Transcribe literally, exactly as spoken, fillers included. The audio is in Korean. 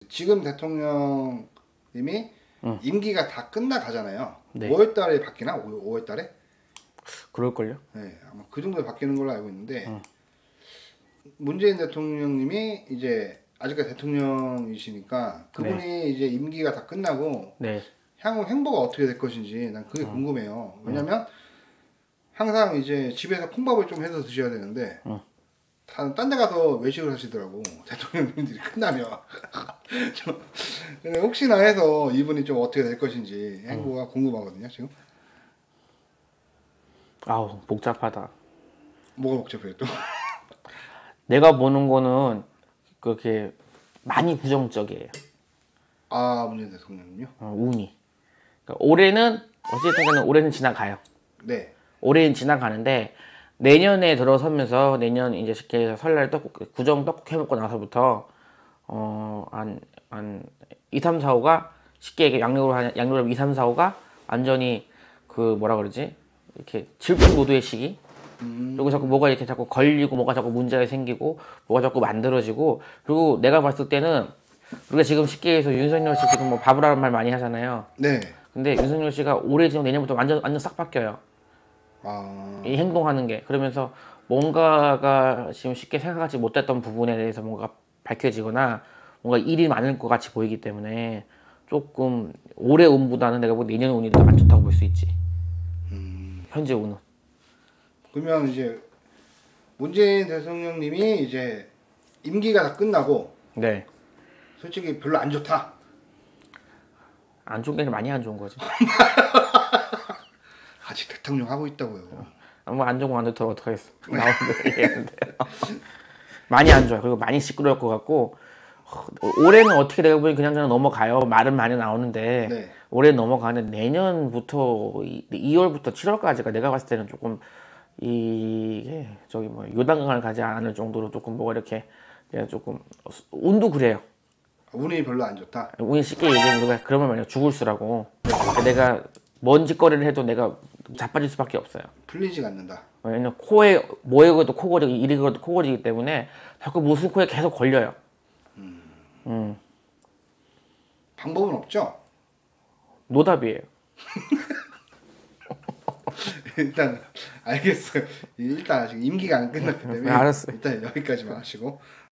지금 대통령님이 응. 임기가 다 끝나가잖아요. 네. 오월 달에 바뀌나? 오월 달에? 그럴걸요? 네, 아마 그 정도에 바뀌는 걸로 알고 있는데 응. 문재인 대통령님이 이제 아직까지 대통령이시니까 그분이 네. 이제 임기가 다 끝나고 네. 향후 행보가 어떻게 될 것인지 난 그게 응. 궁금해요. 왜냐면 항상 이제 집에서 콩밥을 좀 해서 드셔야 되는데 응. 딴 데 가서 외식을 하시더라고. 대통령님들이 끝나면. 근데 혹시나 해서 이분이 좀 어떻게 될 것인지 행보가 응. 궁금하거든요, 지금. 아우, 복잡하다. 뭐가 복잡해요, 또? 내가 보는 거는 그렇게 많이 부정적이에요. 아, 문재인 대통령님요? 어, 운이. 그러니까 올해는 어쨌든 간에 올해는 지나가요. 네. 올해는 지나가는데 내년에 들어서면서 내년 이제 쉽게 해서 설날 떡국 구정 떡국 해먹고 나서부터 어한 한 이, 삼, 사, 오가 쉽게 얘기해 양력으로 한 양력으로 이, 삼, 사, 오가 완전히 그 뭐라 그러지 이렇게 질풍노도의 시기. 음. 그리고 자꾸 뭐가 이렇게 자꾸 걸리고 뭐가 자꾸 문제가 생기고 뭐가 자꾸 만들어지고 그리고 내가 봤을 때는 우리가 지금 쉽게 해서 윤석열 씨 지금 뭐 바보라는 말 많이 하잖아요. 네. 근데 윤석열 씨가 올해 지금 내년부터 완전 완전 싹 바뀌어요. 아. 이 행동하는 게 그러면서 뭔가가 지금 쉽게 생각하지 못했던 부분에 대해서 뭔가 밝혀지거나 뭔가 일이 많을 것 같이 보이기 때문에 조금 올해 운보다는 내가 보기 내년 운이 더 안 좋다고 볼 수 있지. 음. 현재 운은. 그러면 이제 문재인 대통령님이 이제 임기가 다 끝나고 네. 솔직히 별로 안 좋다. 안 좋은 게 아니라 많이 안 좋은 거지. 아직 대통령 하고 있다고요. 뭐 안 좋은 거 안 좋다고 어떡하겠어. 나오는데 얘기했는데. 많이 안 좋아요. 그리고 많이 시끄러울 것 같고 어, 올해는 어떻게 내가 보니 그냥 저냥 넘어가요. 말은 많이 나오는데 네. 올해 넘어가는 내년부터 이월부터 칠월까지가 내가 봤을 때는 조금 이게 저기 뭐 요단강을 가지 않을 정도로 조금 뭐가 이렇게 그냥 조금 운도 그래요. 운이 별로 안 좋다. 운이 쉽게 얘기하면 우리가 그러면 말이야 죽을 수라고. 그러니까 내가 뭔 짓거리를 해도 내가 자빠질 수밖에 없어요. 풀리지가 않는다. 왜냐면 코에 뭐에 그어도 코골이고 이리 그어도 코골이기 때문에 자꾸 무슨 코에 계속 걸려요. 음. 음. 방법은 없죠? 노답이에요. 일단 알겠어요. 일단 아직 임기가 안 끝났기 때문에 알았어요. 일단 여기까지만 하시고